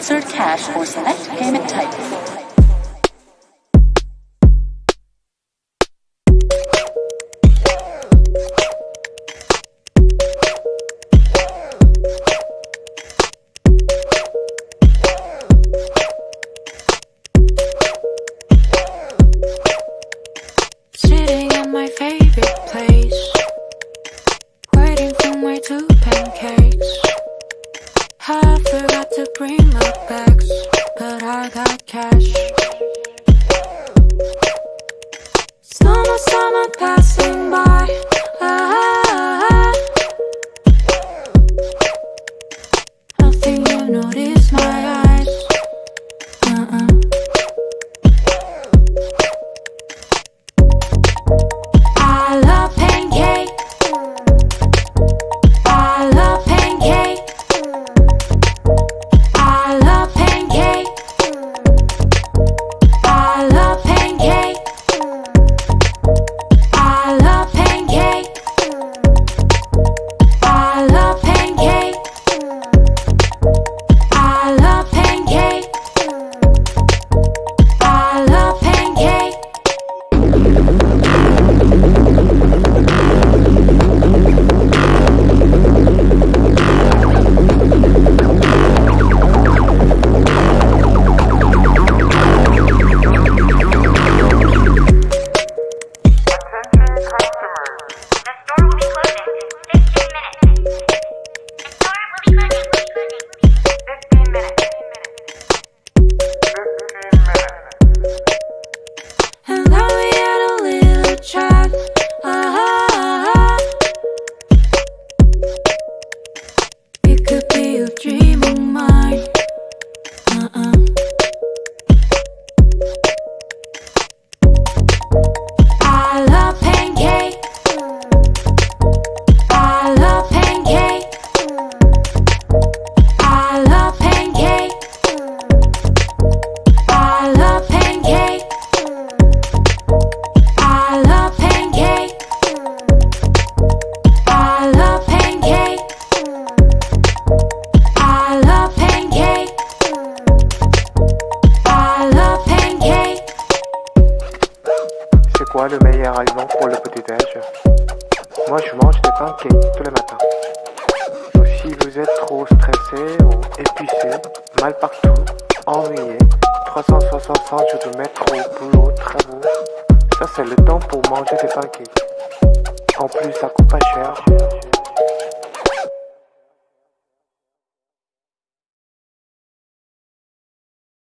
Insert cash or select payment type. Sitting at my favorite place, waiting for my two pancakes. I forgot to bring my bags, but I got cash. Summer passing by. Nothing you notice my eyes. I love pancake. I love pancake. I love pancake. I love pancake. I love pancake. I love pancake. I love pancake. I love pancake. And then we had a little chat. It could be a dream of mine. I love pancake. I love pancake. I love pancake. I love pancake. I love pancake. I love pancake. I love pancake. I love pancake. C'est quoi le meilleur aliment pour le petit-déj? Moi je mange des pancakes tous les matins. Donc, si vous êtes trop stressé ou épuisé, mal partout, ennuyé, 365 jours de métro, boulot, travaux, ça c'est le temps pour manger des pancakes. En plus ça coûte pas cher.